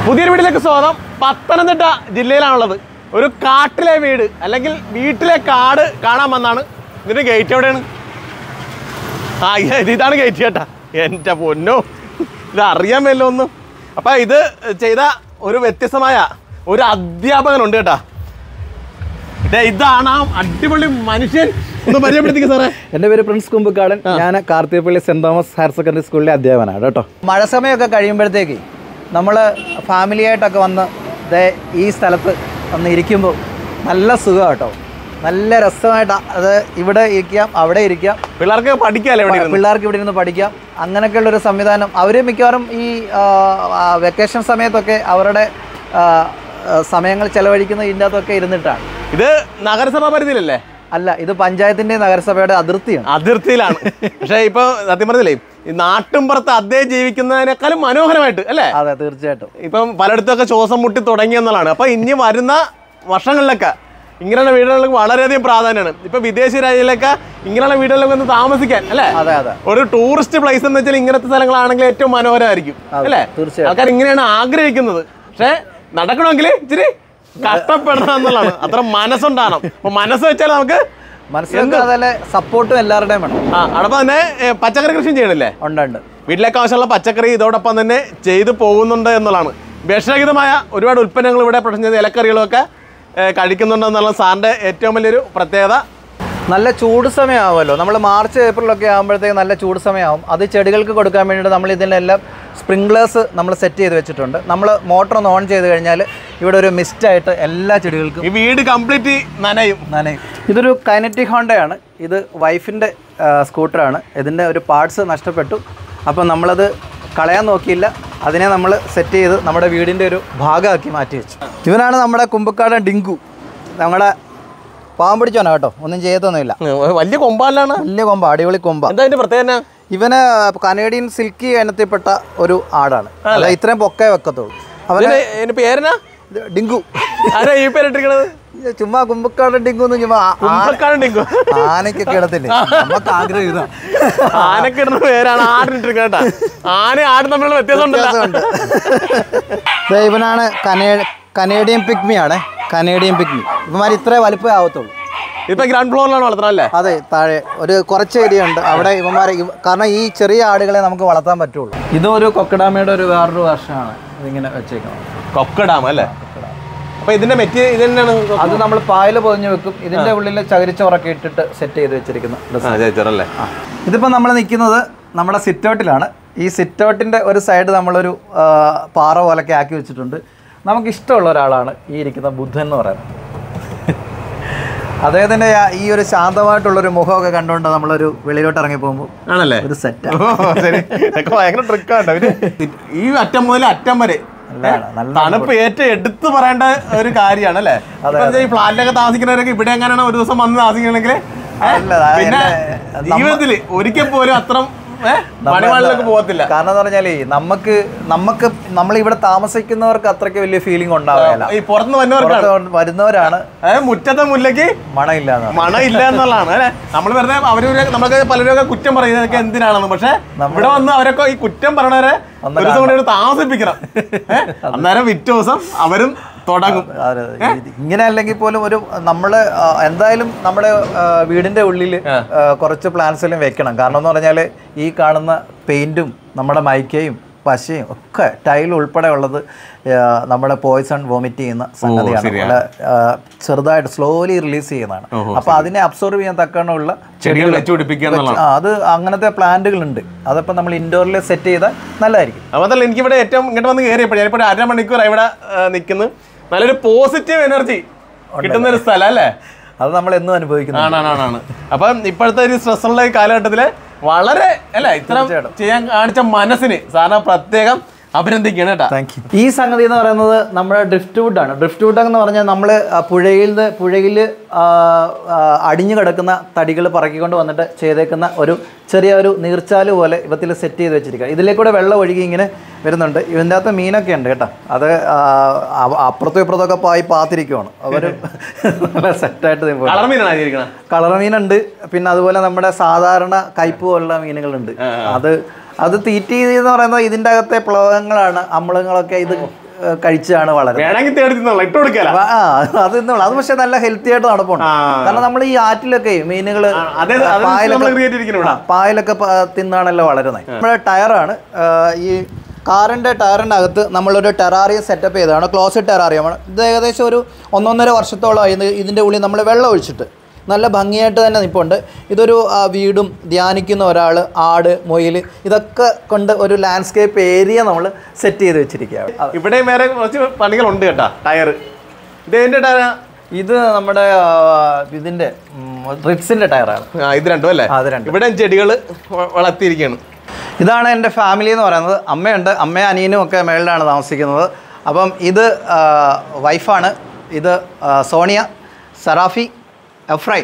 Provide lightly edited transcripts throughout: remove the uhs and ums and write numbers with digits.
പുതിയൊരു വീട്ടിലേക്ക് സ്വാഗതം. പത്തനംതിട്ട ജില്ലയിലാണുള്ളത്. ഒരു കാട്ടിലെ വീട് അല്ലെങ്കിൽ വീട്ടിലെ കാട് കാണാൻ വന്നാണ്. ഇതിന്റെ ഗേറ്റ് എവിടെയാണ്? ഇതാണ് ഗേറ്റ് ചേട്ടാ. എൻ്റെ പൊന്നോ, ഇത് അറിയാൻ വല്ലോ ഒന്നും. അപ്പം ഇത് ചെയ്ത ഒരു വ്യത്യസ്തമായ ഒരു അധ്യാപകനുണ്ട് കേട്ടാ. ഇതാണ് ആ അടിപൊളി മനുഷ്യൻ. ഒന്ന് പരിചയപ്പെടുത്തിക്ക സാറേ. എൻ്റെ പേര് പ്രിൻസ് കുമ്പക്കാടൻ. ഞാൻ Karthikappally saint Thomas higher secondary സ്കൂളിലെ അധ്യാപകനാണ് കേട്ടോ. മഴ സമയമൊക്കെ കഴിയുമ്പോഴത്തേക്ക് നമ്മൾ ഫാമിലിയായിട്ടൊക്കെ വന്ന് ഈ സ്ഥലത്ത് വന്ന് ഇരിക്കുമ്പോൾ നല്ല സുഖം കേട്ടോ. നല്ല രസമായിട്ട് അത് ഇവിടെ ഇരിക്കാം, അവിടെ ഇരിക്കാം. പിള്ളേർക്ക് പഠിക്കാമല്ലേ? പിള്ളേർക്ക് ഇവിടെ ഇരുന്ന് പഠിക്കാം. അങ്ങനെയൊക്കെയുള്ളൊരു സംവിധാനം. അവർ മിക്കവാറും ഈ വെക്കേഷൻ സമയത്തൊക്കെ അവരുടെ സമയങ്ങൾ ചെലവഴിക്കുന്നത് ഇതിൻ്റെ അകത്തൊക്കെ ഇരുന്നിട്ടാണ്. ഇത് നഗരസഭാ പരിധിയിലല്ലേ? അല്ല, ഇത് പഞ്ചായത്തിന്റെ നഗരസഭയുടെ അതിർത്തിയിലാണ്. പക്ഷേ ഇപ്പൊ സത്യം പറഞ്ഞില്ലേ, ഈ നാട്ടിൻപുറത്ത് അദ്ദേഹം ജീവിക്കുന്നതിനേക്കാളും മനോഹരമായിട്ട് അല്ലേ? അതെ, തീർച്ചയായിട്ടും. ഇപ്പം പലയിടത്തൊക്കെ ശ്വാസം മുട്ടി തുടങ്ങിയെന്നുള്ളതാണ്. അപ്പൊ ഇനി വരുന്ന വർഷങ്ങളിലൊക്കെ ഇങ്ങനെയുള്ള വീടുകൾക്ക് വളരെയധികം പ്രാധാന്യമാണ്. ഇപ്പൊ വിദേശ രാജ്യങ്ങളിലൊക്കെ ഇങ്ങനെയുള്ള വീടുകളിലൊക്കെ ഒന്ന് താമസിക്കാൻ അല്ലേ? അതെ അതെ. ഒരു ടൂറിസ്റ്റ് പ്ലേസ് എന്ന് വെച്ചാൽ ഇങ്ങനത്തെ സ്ഥലങ്ങളാണെങ്കിൽ ഏറ്റവും മനോഹരമായിരിക്കും അല്ലേ? ആൾക്കാർ ഇങ്ങനെയാണ് ആഗ്രഹിക്കുന്നത്. പക്ഷെ നടക്കണമെങ്കിൽ ഇച്ചിരി കഷ്ടപ്പെടണം എന്നുള്ളതാണ്. അത്ര മനസ്സുണ്ടാകണം. അപ്പൊ മനസ്സ് വെച്ചാൽ നമുക്ക് സപ്പോർട്ടും എല്ലാവരുടെയും വേണം. അതോടൊപ്പം തന്നെ പച്ചക്കറി കൃഷിയും ചെയ്യണില്ലേ? ഉണ്ട്. വീട്ടിലേക്ക് ആവശ്യമുള്ള പച്ചക്കറി ഇതോടൊപ്പം തന്നെ ചെയ്തു പോകുന്നുണ്ട് എന്നുള്ളതാണ്. വിഷരഹിതമായ ഒരുപാട് ഉൽപ്പന്നങ്ങൾ ഇവിടെ പ്രൊഡക്ഷൻ ചെയ്ത ഇലക്കറികളും ഒക്കെ കഴിക്കുന്നുണ്ട് എന്നുള്ള സാറിൻ്റെ ഏറ്റവും വലിയൊരു പ്രത്യേകത. നല്ല ചൂട് സമയമാവുമല്ലോ, നമ്മൾ മാർച്ച് ഏപ്രിലൊക്കെ ആകുമ്പോഴത്തേക്ക് നല്ല ചൂട് സമയമാവും. അത് ചെടികൾക്ക് കൊടുക്കാൻ വേണ്ടിയിട്ട് നമ്മൾ ഇതിനെല്ലാം സ്പ്രിംഗ്ലേഴ്സ് നമ്മൾ സെറ്റ് ചെയ്ത് വെച്ചിട്ടുണ്ട്. നമ്മൾ മോട്ടർ ഒന്ന് ഓൺ ചെയ്ത് കഴിഞ്ഞാൽ ഇവിടെ ഒരു മിസ്റ്റായിട്ട് എല്ലാ ചെടികൾക്കും ഈ വീട് കംപ്ലീറ്റ് നനയും. ഇതൊരു കൈനറ്റിക് ഹോണ്ടയാണ്. ഇത് വൈഫിൻ്റെ സ്കൂട്ടറാണ്. ഇതിൻ്റെ ഒരു പാർട്സ് നഷ്ടപ്പെട്ടു. അപ്പം നമ്മളത് കളയാൻ നോക്കിയില്ല. അതിനെ നമ്മൾ സെറ്റ് ചെയ്ത് നമ്മുടെ വീടിൻ്റെ ഒരു ഭാഗമാക്കി മാറ്റി വെച്ചു. ഇവനാണ് നമ്മുടെ കുമ്പക്കാടൻ ഡിങ്കു. നമ്മുടെ പാവം പിടിച്ചോനാ കേട്ടോ, ഒന്നും ചെയ്തൊന്നുമില്ല. വലിയ കൊമ്പാലാണ്. വലിയ കൊമ്പ, അടിപൊളി കൊമ്പ. എന്താ അതിന്റെ പ്രത്യേകത? ഇവന് കനേഡിയൻ സിൽക്കി ഇനത്തിൽപ്പെട്ട ഒരു ആടാണ്. അല്ല, ഇത്രയും പൊക്കേ വെക്കത്തുള്ളൂ. അവന് പേരെന്നാ? ഡിങ്കു. ആരാ ഈ പേരിട്ടിരിക്കണത്? ചുമ്മാ കുമ്പക്കാടൻ ഡിങ്കു എന്ന്. ചുമ്മാ ആനക്കൊക്കെ ഇടത്തില്ലേ, നമുക്ക് ആഗ്രഹം ഇതാ. ആനക്ക് ഇടുന്ന പേരാണ് ആടിനിട്ടിരിക്കണ. ആന ആടും തമ്മിലുള്ള വ്യത്യാസമുണ്ട്. ഇവനാണ് കനേഡിയൻ പിഗ്മിയാണ്. Canadian pygmy. ഇവന്മാർ ഇത്രേ വലുപ്പമേ ആവത്തുള്ളൂ. ഇപ്പൊ ഗ്രൗണ്ട് ഫ്ലോറിലാണ് വളർത്തുന്നത്? അതെ, താഴെ ഒരു കുറച്ച് ഏരിയ ഉണ്ട് അവിടെ ഇവന്മാരെ. കാരണം ഈ ചെറിയ ആടുകളെ നമുക്ക് വളർത്താൻ പറ്റുള്ളൂ. ഇതും ഒരു കൊക്കഡാമയുടെ ഒരു വേറൊരു വർഷമാണ് ഇതിങ്ങനെ വെച്ചേക്കുന്നത്. കൊക്കഡാമ അല്ലേ? അപ്പൊ ഇതിന്റെ മെറ്റീരിയൽ ഇത് തന്നെയാണ്. അത് നമ്മൾ പായൽ പൊതിഞ്ഞ് വെക്കും. ഇതിന്റെ ഉള്ളിൽ ചകിരിച്ചോറൊക്കെ ഇട്ടിട്ട് സെറ്റ് ചെയ്ത് വെച്ചിരിക്കുന്ന. ഇതിപ്പോ നമ്മൾ നിൽക്കുന്നത് നമ്മുടെ സിറ്റൗട്ടിലാണ്. ഈ സിറ്റൗട്ടിന്റെ ഒരു സൈഡ് നമ്മളൊരു പാറ പോലൊക്കെ ആക്കി വെച്ചിട്ടുണ്ട്. നമുക്കിഷ്ടമുള്ള ഒരാളാണ് ഈ ഇരിക്കുന്ന ബുദ്ധൻ എന്ന് പറയുന്നത്. അദ്ദേഹത്തിൻ്റെ ഈ ഒരു ശാന്തമായിട്ടുള്ളൊരു മുഖമൊക്കെ കണ്ടുകൊണ്ട് നമ്മളൊരു വെളിയിലോട്ട് ഇറങ്ങി പോകുമ്പോൾ ആണല്ലേ ഒരു സെറ്റാണ്. ഭയങ്കര ട്രിക്കാണ്. ഈ അറ്റം മുതൽ അറ്റം വരെ തണുപ്പ് ഏറ്റവും എടുത്തു പറയേണ്ട ഒരു കാര്യമാണ് അല്ലേ? ഈ ഫ്ലാറ്റിലൊക്കെ താമസിക്കുന്നവരൊക്കെ ഇവിടെ എങ്ങനെയാണ് ഒരു ദിവസം വന്ന് താമസിക്കണമെങ്കിൽ പിന്നെ ജീവിതത്തിൽ ഒരിക്കൽ പോലും അത്ര മണിമാളിലൊക്കെ പോകത്തില്ല. കാരണം എന്ന് പറഞ്ഞാലേ നമുക്ക് നമ്മളിവിടെ താമസിക്കുന്നവർക്ക് അത്രയ്ക്ക് വലിയ ഫീലിംഗ് ഉണ്ടാവില്ല. ഈ പുറത്തുനിന്ന് വരുന്നവരാണ് മുറ്റത്തെ മുല്ലയ്ക്ക് മണമില്ല എന്നുള്ളതാണ് അല്ലെ. നമ്മൾ വെറുതെ നമുക്ക് പലരൊക്കെ കുറ്റം പറയുന്നതൊക്കെ എന്തിനാണെന്ന്. പക്ഷെ ഇവിടെ വന്ന് അവരൊക്കെ ഈ കുറ്റം പറയണവരെ ഒരു ദിവസം കൂടി താമസിപ്പിക്കണം. അന്നേരം പിറ്റേ ദിവസം അവരും തുടങ്ങും. ഇങ്ങനെ അല്ലെങ്കിൽ പോലും ഒരു നമ്മള് എന്തായാലും നമ്മുടെ വീടിന്റെ ഉള്ളിൽ കുറച്ച് പ്ലാന്റ്സ് വെക്കണം. കാരണം എന്ന് പറഞ്ഞാൽ ഈ കാണുന്ന പെയിന്റും നമ്മുടെ മൈക്കയും പശയും ഒക്കെ ടൈൽ ഉൾപ്പെടെ ഉള്ളത് നമ്മുടെ പോയിസൺ വോമിറ്റ് ചെയ്യുന്ന സംഗതിയാണ്. ചെറുതായിട്ട് സ്ലോലി റിലീസ് ചെയ്യുന്നതാണ്. അപ്പൊ അതിനെ അബ്സോർവ് ചെയ്യാൻ തക്കണമുള്ള ചെടികൾ വെച്ചുപിടിപ്പിക്കുക. അത് അങ്ങനത്തെ പ്ലാന്റുകളുണ്ട്. അതപ്പോൾ നമ്മൾ ഇൻഡോറിൽ സെറ്റ് ചെയ്താൽ നല്ലതായിരിക്കും. അതല്ല, എനിക്കിവിടെ ഏറ്റവും ഇങ്ങോട്ട് വന്ന് കയറിയപ്പോൾ ഞാനിപ്പോൾ 1.5 മണിക്കൂർ ഇവിടെ നിൽക്കുന്നു. നല്ലൊരു പോസിറ്റീവ് എനർജി കിട്ടുന്ന ഒരു സ്ഥലം അല്ലേ? അത് നമ്മൾ എന്നും അനുഭവിക്കുന്നതാണ്. അപ്പം ഇപ്പോഴത്തെ ഒരു സ്ട്രെസ്സുള്ള കാലഘട്ടത്തില് വളരെ അല്ലേ ഇത്ര ചെയ്യാൻ കാണിച്ച മനസ്സിന് സാറിന് പ്രത്യേകം അഭിനന്ദിക്കണം കേട്ടോ. Thank you. ഈ സംഗതി എന്ന് പറയുന്നത് നമ്മുടെ ഡ്രിഫ്റ്റ് വുഡാണ്. ഡ്രിഫ്റ്റ് വുഡ് എന്ന് പറഞ്ഞാൽ നമ്മൾ പുഴയിൽ അടിഞ്ഞു കിടക്കുന്ന തടികൾ പറക്കിക്കൊണ്ട് വന്നിട്ട് ചെയ്തേക്കുന്ന ഒരു ചെറിയൊരു നീർച്ചാല് പോലെ ഇവത്തിൽ സെറ്റ് ചെയ്ത് വെച്ചിരിക്കുക. ഇതിലേക്കൂടെ വെള്ളം ഒഴുകി ഇങ്ങനെ വരുന്നുണ്ട്. ഇതിൻ്റെ അകത്ത് മീനൊക്കെ ഉണ്ട് കേട്ടോ. അത് അപ്പുറത്തും ഇപ്പുറത്തൊക്കെ പോയി പാത്തിരിക്കുവാണ് അവർ. നല്ല സെറ്റായിട്ട് കളർ മീനുണ്ട്. പിന്നെ അതുപോലെ നമ്മുടെ സാധാരണ കയ്പ് പോലുള്ള മീനുകളുണ്ട്. അത് തീറ്റി എന്ന് പറയുന്നത് ഇതിൻ്റെ അകത്തെ പ്ലവകങ്ങളാണ്, അമ്ലങ്ങളൊക്കെ ഇത് കഴിച്ചാണ് വളരെ അത് പക്ഷെ നല്ല ഹെൽത്തി ആയിട്ട് നടപ്പുണ്ട്. കാരണം നമ്മൾ ഈ ആറ്റിലൊക്കെ മീനുകൾ പായലൊക്കെ തിന്നാണല്ലോ വളരുന്നത്. നമ്മുടെ ടയറാണ് ഈ കാറിൻ്റെ ടയറിനകത്ത് നമ്മളൊരു ടെറാറിയം സെറ്റപ്പ് ചെയ്തതാണ്. ക്ലോസറ്റ് ടെറാറിയമാണ് ഇത്. ഏകദേശം ഒരു 1.5 വർഷത്തോളമായി ഇതിൻ്റെ ഉള്ളിൽ നമ്മൾ വെള്ളം ഒഴിച്ചിട്ട് നല്ല ഭംഗിയായിട്ട് തന്നെ നിൽപ്പുണ്ട്. ഇതൊരു വീടും ധ്യാനിക്കുന്ന ഒരാൾ, ആട്, മൊയിൽ ഇതൊക്കെ കൊണ്ട് ഒരു ലാൻഡ്സ്കേപ്പ് ഏരിയ നമ്മൾ സെറ്റ് ചെയ്ത് വെച്ചിരിക്കുകയാണ്. ഇവിടെ വേറെ കുറച്ച് പണികളുണ്ട് കേട്ടോ. ടയർ ഇത് നമ്മുടെ ഇതിൻ്റെ റിറ്റ്സിൻ്റെ ടയറാണ്. ഇത് രണ്ടും അല്ലേ? അത് രണ്ടും. ഇവിടെ ചെടികൾ വളർത്തിയിരിക്കുകയാണ്. ഇതാണ് എൻ്റെ ഫാമിലി എന്ന് പറയുന്നത്. അമ്മയുണ്ട്, അമ്മയും അനിയനും ഒക്കെ മേളിലാണ് താമസിക്കുന്നത്. അപ്പം ഇത് വൈഫാണ്. ഇത് സോണിയ, സറാഫി, എഫ്രൈം.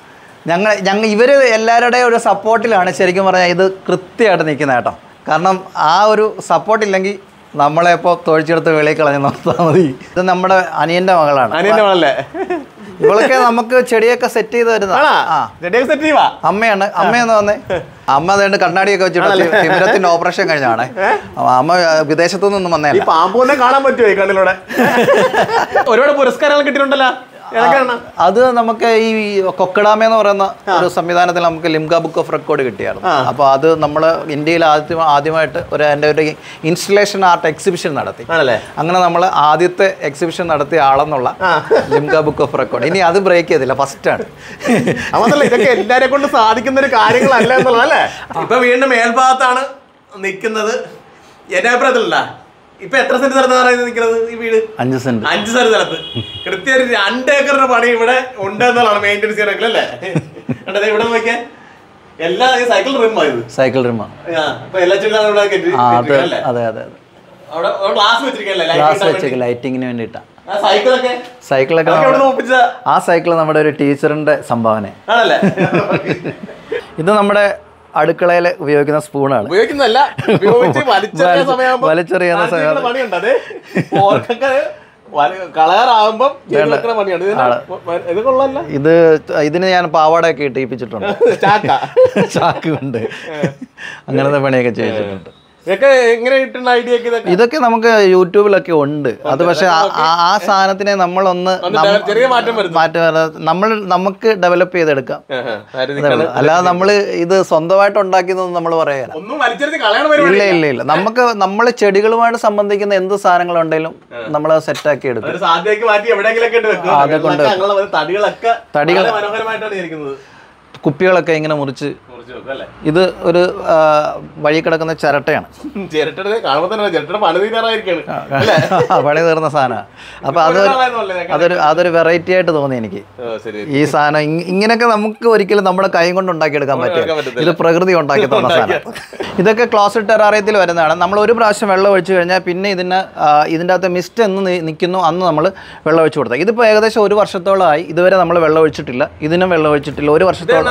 ഇവർ എല്ലാവരുടെയും ഒരു സപ്പോർട്ടിലാണ് ശരിക്കും പറഞ്ഞാൽ ഇത് കൃത്യമായിട്ട് നിൽക്കുന്നത് കേട്ടോ. കാരണം ആ ഒരു സപ്പോർട്ടില്ലെങ്കിൽ നമ്മളെ ഇപ്പോൾ തൊഴിച്ചെടുത്ത് വെളിയിൽ കളഞ്ഞ് നോക്കിയാൽ മതി. ഇത് നമ്മുടെ അനിയൻ്റെ മകളാണ്. അനിയൻ്റെ മകളല്ലേ? ഇവളൊക്കെ നമുക്ക് ചെടിയൊക്കെ സെറ്റ് ചെയ്ത് വരുന്നത് അമ്മയാണ്. അമ്മയെന്ന് വന്നേ അമ്മ അതുകൊണ്ട് കണ്ണാടിയൊക്കെ വെച്ചിട്ട് തിമിരത്തിന്റെ ഓപ്പറേഷൻ കഴിഞ്ഞാണ്. അമ്മ വിദേശത്തു നിന്നും വന്നേ. പാമ്പൂനെ കാണാൻ പറ്റുമോ ഈ കണ്ണിലൂടെ? ഒരുപാട് പുരസ്കാരങ്ങൾ കിട്ടിയിട്ടുണ്ടല്ലോ. അത് നമുക്ക് ഈ കൊക്കഡാമ എന്ന് പറയുന്ന ഒരു സംവിധാനത്തിൽ നമുക്ക് ലിംഗ ബുക്ക് ഓഫ് റെക്കോർഡ് കിട്ടിയായിരുന്നു. അപ്പോൾ അത് നമ്മൾ ഇന്ത്യയിൽ ആദ്യമായിട്ട് എൻ്റെ ഒരു ഇൻസ്റ്റലേഷൻ ആർട്ട് എക്സിബിഷൻ നടത്തി. അങ്ങനെ നമ്മൾ ആദ്യത്തെ എക്സിബിഷൻ നടത്തിയ ആളെന്നുള്ള ലിംഗ ബുക്ക് ഓഫ് റെക്കോർഡ്. ഇനി അത് ബ്രേക്ക് ചെയ്തില്ല, ഫസ്റ്റാണ്. ഇതൊക്കെ എല്ലാരെ കൊണ്ട് സാധിക്കുന്ന ഒരു കാര്യങ്ങളല്ല എന്നുള്ളതല്ലേ. ഇപ്പൊ വീണ്ടും മേൽഭാഗത്താണ് നിൽക്കുന്നത്. എന്റെ അഭിപ്രായത്തിലല്ല, ഇപ്പൊ എത്ര സെന്റ് സ്ഥലത്താണ് നിൽക്കുന്നത് ഈ വീട്? 5 സെന്റ്. 5 സെന്റ് സ്ഥലത്ത് കൃത്യം 2 ഏക്കറിന്റെ പണി ഇവിടെ ഉണ്ട് എന്നുള്ളതാണ് മെയിൻ്റെനൻസ് ചെയ്യണമെങ്കിൽ അല്ലേ? കണ്ടത് ഇവിടെ നോക്കിയാൽ എല്ലാ സൈക്കിൾ റിമായിരുന്നു. സൈക്കിൾ റിമാണ്. എല്ലാ ചെടികളും ഇവിടെ അതെ അതെ അവിടെ ഗ്ലാസ് വെച്ചിരിക്കല്ലേ? ലൈറ്റിങ്ങിന് വേണ്ടിയിട്ടാണ്. സൈക്കിളൊക്കെ ആ സൈക്കിൾ നമ്മുടെ ഒരു ടീച്ചറിന്റെ സംഭാവന. ഇത് നമ്മുടെ അടുക്കളയിൽ ഉപയോഗിക്കുന്ന സ്പൂണാണ്. വലിച്ചെറിയുന്ന ഇതിന് ഞാൻ പാവാടയൊക്കെ ഇട്ടിപ്പിച്ചിട്ടുണ്ട്. ചാക്ക് കൊണ്ട് അങ്ങനത്തെ പണിയൊക്കെ ചെയ്തിട്ടുണ്ട്. ഇതൊക്കെ നമുക്ക് യൂട്യൂബിലൊക്കെ ഉണ്ട്. അത് പക്ഷെ ആ സാധനത്തിനെ നമ്മളൊന്ന് നമുക്ക് ഡെവലപ്പ് ചെയ്തെടുക്കാം. അല്ലാതെ നമ്മള് ഇത് സ്വന്തമായിട്ട് ഉണ്ടാക്കിയെന്ന് നമ്മൾ പറയാം. ഇല്ല. നമ്മൾ ചെടികളുമായിട്ട് സംബന്ധിക്കുന്ന എന്ത് സാധനങ്ങളുണ്ടെങ്കിലും നമ്മൾ സെറ്റാക്കി എടുക്കും. തടികൾ കുപ്പികളൊക്കെ ഇങ്ങനെ മുറിച്ച്. ഇത് ഒരു വഴി കിടക്കുന്ന ചിരട്ടയാണ്. പണി തീർന്ന സാധനമാണ്. അപ്പൊ അതൊരു വെറൈറ്റി ആയിട്ട് തോന്നി എനിക്ക്. ഈ സാധനം ഇങ്ങനെയൊക്കെ നമുക്ക് ഒരിക്കലും നമ്മുടെ കൈ കൊണ്ട് ഉണ്ടാക്കിയെടുക്കാൻ പറ്റും. ഇത് പ്രകൃതി ഉണ്ടാക്കി തന്ന സാധനം. ഇതൊക്കെ ക്ലോസറ്റ് ടെറാറിയത്തിൽ വരുന്നതാണ്. നമ്മൾ ഒരു പ്രാവശ്യം വെള്ളം ഒഴിച്ചു കഴിഞ്ഞാൽ പിന്നെ ഇതിൻ്റെ അകത്ത് മിസ്റ്റ് എന്ന് നിൽക്കുന്നു അന്ന് നമ്മൾ വെള്ളം ഒഴിച്ചു കൊടുത്താൽ. ഇതിപ്പോൾ ഏകദേശം 1 വർഷത്തോളമായി ഇതുവരെ നമ്മൾ വെള്ളം ഒഴിച്ചിട്ടില്ല. ഇതിനും വെള്ളം ഒഴിച്ചിട്ടില്ല. 1 വർഷത്തോളം.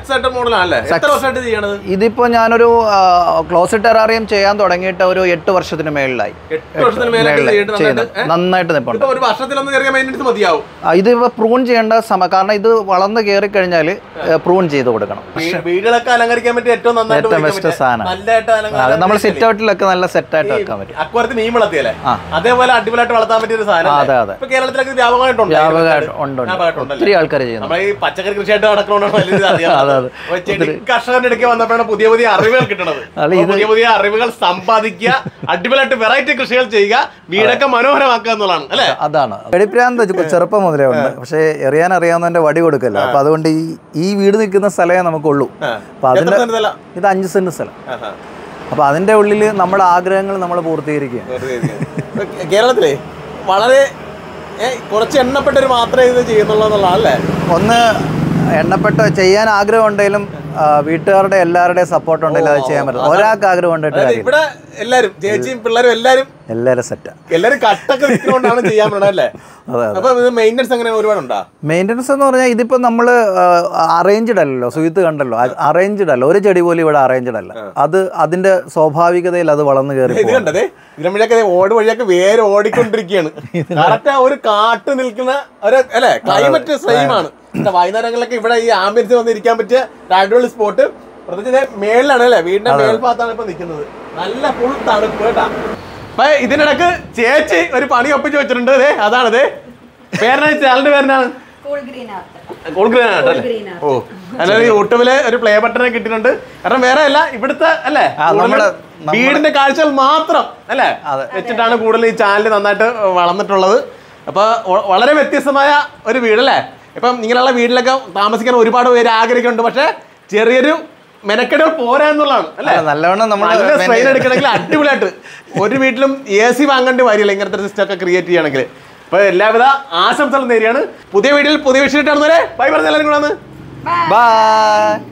ഇതിപ്പോ ഞാനൊരു ക്ലോസറ്റ് ടെറാറിയം ചെയ്യാൻ തുടങ്ങിയിട്ട് ഒരു 8 വർഷത്തിന് മേളിലായി. നന്നായിട്ട് നിൽപ്പുണ്ട്. ഇത് ഇപ്പൊ പ്രൂൺ ചെയ്യേണ്ട സമയം. കാരണം ഇത് വളർന്ന് കയറി കഴിഞ്ഞാൽ പ്രൂൺ ചെയ്ത് കൊടുക്കണം. വീടുകളൊക്കെ അലങ്കരിക്കാൻ പറ്റിയ ഏറ്റവും ബെസ്റ്റ് സാധനം. നമ്മൾ സിറ്റ് ഔട്ടിലൊക്കെ നല്ല സെറ്റ് ആയിട്ട് വെക്കാൻ പറ്റും. അക്വാറിയത്തിൽ മീൻ വളർത്തിയല്ലേ, അതേപോലെ അടിപൊളിയായിട്ട് വളർത്താൻ പറ്റിയ ഒരു സാധനം. അതെ അതെ. കേരളത്തിലൊക്കെ വ്യാപകമായിട്ടുണ്ട്. ഒത്തിരി ആൾക്കാർ ചെയ്യുന്നു. ഈ പച്ചക്കറി കൃഷിയായിട്ട് നടക്കണോണ്ടാണ് കർഷകരുടെ ഇടയ്ക്ക് വന്നപ്പോഴാണ് പുതിയ പുതിയ അറിവുകൾ കിട്ടുന്നത്. പുതിയ അറിവുകൾ സമ്പാദിക്കുക, അടിപൊളിയായിട്ട് വെറൈറ്റി കൃഷികൾ ചെയ്യുക, വീടൊക്കെ മനോഹരമാക്കുക എന്നുള്ളതാണ് അല്ലേ? അതാണ് വെടിപ്രാന്ത് ചെറുപ്പം മുതലേ ഉണ്ട്. പക്ഷേ എറിയാൻ അറിയാവുന്നതിന്റെ വടി കൊടുക്കല്ല. അപ്പൊ അതുകൊണ്ട് ഈ വീട് നിൽക്കുന്ന സ്ഥലമേ നമുക്കുള്ളൂ. അപ്പൊ അതിന്റെ ഇത് 5 സെന്റ് സ്ഥലം. അപ്പൊ അതിന്റെ ഉള്ളിൽ നമ്മുടെ ആഗ്രഹങ്ങൾ നമ്മൾ പൂർത്തീകരിക്കുക. കേരളത്തിലെ വളരെ കുറച്ച് എണ്ണപ്പെട്ടവർ മാത്രമേ ഇത് ചെയ്യുന്നുള്ളൂ എന്നുള്ളതല്ലേ? ഒന്ന് എണ്ണപ്പെട്ട ചെയ്യാൻ ആഗ്രഹം ഉണ്ടെങ്കിലും വീട്ടുകാരുടെ എല്ലാവരുടെയും സപ്പോർട്ട് ഉണ്ടെങ്കിൽ അത് ചെയ്യാൻ പറ്റും. ഒരാൾക്ക് ആഗ്രഹം ഉണ്ടിട്ട് ഇവിടെ എല്ലാവരും ചേച്ചിയും പിള്ളേരും എല്ലാവരും സെറ്റാ. എല്ലാവരും കട്ടൊക്കെ നിൽക്കുന്നതുകൊണ്ടാണ് ചെയ്യാൻ പറ്റുന്നത് അല്ലേ? മെയിൻ്റെനൻസ് എങ്ങനെ ഒരുപാടുണ്ടോ? മെയിൻ്റെനൻസ് എന്ന് പറഞ്ഞാൽ ഇതിപ്പോൾ നമ്മൾ അറേഞ്ച്ഡ് അല്ലല്ലോ. സുഹൃത്ത് കണ്ടല്ലോ, അറേഞ്ച്ഡ് അല്ല. ഒരു ചെടി പോലും ഇവിടെ അറേഞ്ച്ഡ് അല്ല. അത് അതിന്റെ സ്വാഭാവികതയിൽ അത് വളർന്നു കയറി. ഇത് കണ്ടതേ ഇതിലൊക്കെ ഓട് വഴിയൊക്കെ വേറെ ഓടിക്കൊണ്ടിരിക്കുകയാണ്. കറക്റ്റ് ഒരു കാട്ട് നിൽക്കുന്ന ഒരു അല്ലെ ക്ലൈമറ്റ് സെയിം ആണ്. വൈകുന്നേരങ്ങളിലൊക്കെ ഇവിടെ ഈ ആംബിയൻസ് വന്നിരിക്കാൻ പറ്റിയ അടിപൊളി സ്പോട്ട്. പ്രത്യേകിച്ച് മേളിലാണ് അല്ലേ, വീടിന്റെ മേൽഭാഗത്താണ് ഇപ്പൊ നിൽക്കുന്നത്. നല്ല ഫുൾ തണുപ്പ് കേട്ടാ. അപ്പൊ ഇതിനിടക്ക് ചേച്ചി ഒരു പണി ഒപ്പിച്ച് വെച്ചിട്ടുണ്ട്. അതെ അതാണത്. പേരാണ് ചാനലിന്റെ പേരാണ് കൂൾ ഗ്രീൻ ആർട്ട് അല്ലേ? ഓ അല്ലാതെ യൂട്യൂബില് ഒരു പ്ലേ ബട്ടനെ കിട്ടിയിട്ടുണ്ട്. കാരണം വേറെ അല്ല, ഇവിടുത്തെ അല്ലേ വീടിന്റെ കാഴ്ചകൾ മാത്രം അല്ലേ വെച്ചിട്ടാണ് കൂടുതൽ ഈ ചാനൽ നന്നായിട്ട് വളർന്നിട്ടുള്ളത്. അപ്പൊ വളരെ വ്യത്യസ്തമായ ഒരു വീടല്ലേ. ഇപ്പം ഇങ്ങനെയുള്ള വീട്ടിലൊക്കെ താമസിക്കാൻ ഒരുപാട് പേര് ആഗ്രഹിക്കുന്നുണ്ട്. പക്ഷെ ചെറിയൊരു മെനക്കെടുകൾ പോരാ എന്നുള്ളതാണ് അല്ലേ. നല്ല സ്ട്രെയിൻ എടുക്കണമെങ്കിൽ അടിപൊളിയായിട്ട് ഒരു വീട്ടിലും AC വാങ്ങേണ്ടി വരില്ല ഇങ്ങനത്തെ ഒരു സിസ്റ്റം ഒക്കെ ക്രിയേറ്റ് ചെയ്യണമെങ്കിൽ. അപ്പൊ എല്ലാവിധ ആശംസകളും നേരെയാണ്. പുതിയ വീഡിയോയിൽ പുതിയ വിഷയമായിട്ടാണ്. ബൈ പറഞ്ഞ എല്ലാവരും കൂടെ. ബൈ.